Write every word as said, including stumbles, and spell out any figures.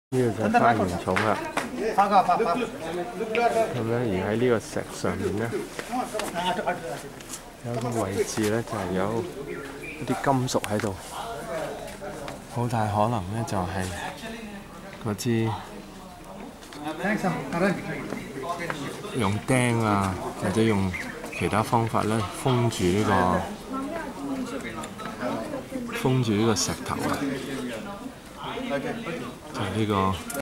呢個就係花園蟲啦。咁咧，而喺呢個石上面咧，有一個位置咧，就係有一啲金屬喺度，好大可能咧就係嗰支用釘啊，或者用其他方法咧封住呢個封住呢個石頭啊，就係呢個